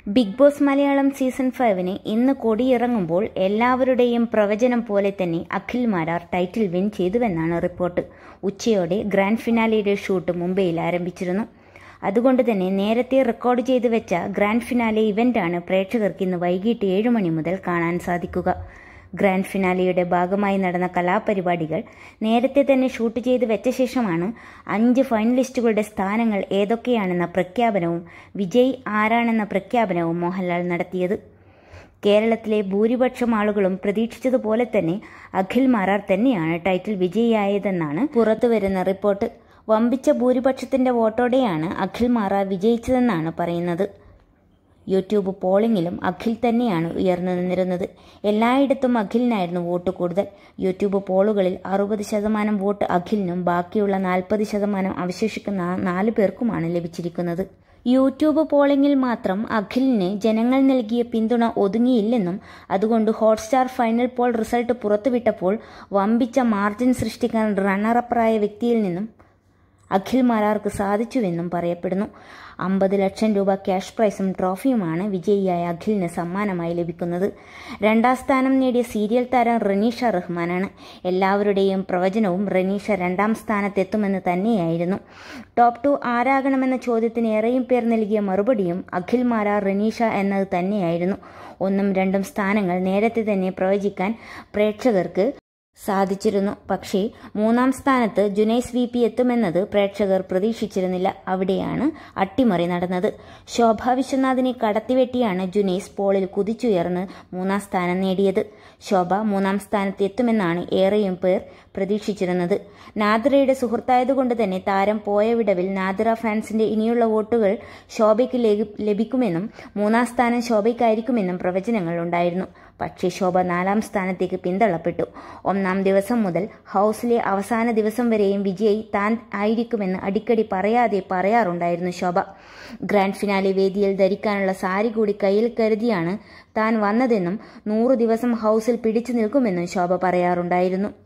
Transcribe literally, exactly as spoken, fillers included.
Big boss Malayalam season ഫൈവിന് ഇന്ന് കൊടിയിറങ്ങുമ്പോൾ എല്ലാവരുടെയും പ്രവചനം പോലെ തന്നെ അഖിൽ മാരാർ ടൈറ്റിൽ വിൻ ചെയ്തുവെന്നാണ് റിപ്പോർട്ട്. ഉച്ചയോടെ ഗ്രാൻഡ് ഫിനാലെയുടെ ഷൂട്ട് മുംബൈയിൽ ആരംഭിച്ചിരുന്നു. അതുകൊണ്ട് തന്നെ നേരത്തെ റെക്കോർഡ് ചെയ്തു വെച്ച ഗ്രാൻഡ് ഫിനാലെ ഇവന്റാണ് പ്രേക്ഷകർക്ക് ഇന്ന് വൈകിട്ട് ഏഴ് മണി മുതൽ കാണാൻ സാധിക്കുക. ഗ്രാൻഡ് ഫിനാലെയുടെ ഭാഗമായി നടന്ന കലാപരിപാടികൾ നേരത്തെ തന്നെ ഷൂട്ട് ചെയ്ത് വെച്ച ശേഷമാണ് അഞ്ച് ഫൈനലിസ്റ്റുകളുടെ സ്ഥാനങ്ങൾ ഏതൊക്കെയാണെന്ന പ്രഖ്യാപനവും വിജയ് ആരാണെന്ന പ്രഖ്യാപനവും മോഹൻലാൽ നടത്തിയത്. കേരളത്തിലെ ഭൂരിപക്ഷം ആളുകളും പ്രതീക്ഷിച്ചതുപോലെ തന്നെ അഖിൽ മാരാർ തന്നെയാണ് ടൈറ്റിൽ വിജയിയായതെന്നാണ് പുറത്തുവരുന്ന റിപ്പോർട്ട്. വമ്പിച്ച ഭൂരിപക്ഷത്തിന്റെ വോട്ടോടെയാണ് അഖിൽ മാരാർ വിജയിച്ചതെന്നാണ് പറയുന്നത്. യൂട്യൂബ് പോളിംഗിലും അഖിൽ തന്നെയാണ് ഉയർന്നു നിന്നിരുന്നത്. എല്ലായിടത്തും അഖിലിനായിരുന്നു വോട്ട് കൂടുതൽ. യൂട്യൂബ് പോളുകളിൽ അറുപത് ശതമാനം വോട്ട് അഖിലിനും ബാക്കിയുള്ള നാൽപ്പത് ശതമാനം അവശേഷിക്കുന്ന നാലു പേർക്കുമാണ് ലഭിച്ചിരിക്കുന്നത്. യൂട്യൂബ് പോളിംഗിൽ മാത്രം അഖിലിന് ജനങ്ങൾ നൽകിയ പിന്തുണ ഒതുങ്ങിയില്ലെന്നും അതുകൊണ്ട് ഹോട്ട്സ്റ്റാർ ഫൈനൽ പോൾ റിസൾട്ട് പുറത്തുവിട്ടപ്പോൾ വമ്പിച്ച മാർജിൻ സൃഷ്ടിക്കാൻ റണ്ണറപ്പറായ വ്യക്തിയിൽ നിന്നും അഖിൽ മാരാർക്ക് സാധിച്ചുവെന്നും പറയപ്പെടുന്നു. അമ്പത് ലക്ഷം രൂപ ക്യാഷ് പ്രൈസും ട്രോഫിയുമാണ് വിജയിയായ അഖിലിന് സമ്മാനമായി ലഭിക്കുന്നത്. രണ്ടാം സ്ഥാനം നേടിയ സീരിയൽ താരം റനീഷ റഹ്മാനാണ്. എല്ലാവരുടെയും പ്രവചനവും റനീഷ രണ്ടാം സ്ഥാനത്തെത്തുമെന്ന് തന്നെയായിരുന്നു. ടോപ്പ് ടു ആരാകണമെന്ന ചോദ്യത്തിന് ഏറെയും പേർ നൽകിയ മറുപടിയും അഖിൽ മാരാർ റനീഷ എന്നത് തന്നെയായിരുന്നു. ഒന്നും രണ്ടും സ്ഥാനങ്ങൾ നേരത്തെ തന്നെ പ്രവചിക്കാൻ പ്രേക്ഷകർക്ക് സാധിച്ചിരുന്നു. പക്ഷേ മൂന്നാം സ്ഥാനത്ത് ജുനൈസ് വി പി എത്തുമെന്നത് പ്രേക്ഷകർ പ്രതീക്ഷിച്ചിരുന്നില്ല. അവിടെയാണ് അട്ടിമറി നടന്നത്. ശോഭ വിശ്വനാഥിനെ കടത്തിവെട്ടിയാണ് ജുനൈസ് പോളിൽ കുതിച്ചുയർന്ന് മൂന്നാം സ്ഥാനം നേടിയത്. ശോഭ മൂന്നാം സ്ഥാനത്ത് എത്തുമെന്നാണ് ഏറെയും പേർ പ്രതീക്ഷിച്ചിരുന്നത്. നാദിറയുടെ സുഹൃത്തായതുകൊണ്ട് തന്നെ താരം പോയ വിടവിൽ നാദിറ ഫാൻസിന്റെ ഇനിയുള്ള വോട്ടുകൾ ശോഭയ്ക്ക് ലഭിക്കുമെന്നും മൂന്നാം സ്ഥാനം ശോഭയ്ക്കായിരിക്കുമെന്നും പ്രവചനങ്ങൾ ഉണ്ടായിരുന്നു. പക്ഷേ ശോഭ നാലാം സ്ഥാനത്തേക്ക് പിന്തള്ളപ്പെട്ടു. ഒന്നാം ദിവസം മുതൽ ഹൗസിലെ അവസാന ദിവസം വരെയും വിജയ് താൻ ആയിരിക്കുമെന്ന് അടിക്കടി പറയാതെ പറയാറുണ്ടായിരുന്നു ശോഭ. ഗ്രാൻഡ് ഫിനാലെ വേദിയിൽ ധരിക്കാനുള്ള സാരി കൂടി കയ്യിൽ കരുതിയാണ് താൻ വന്നതെന്നും നൂറു ദിവസം ഹൗസിൽ പിടിച്ചു നിൽക്കുമെന്നും ശോഭ പറയാറുണ്ടായിരുന്നു.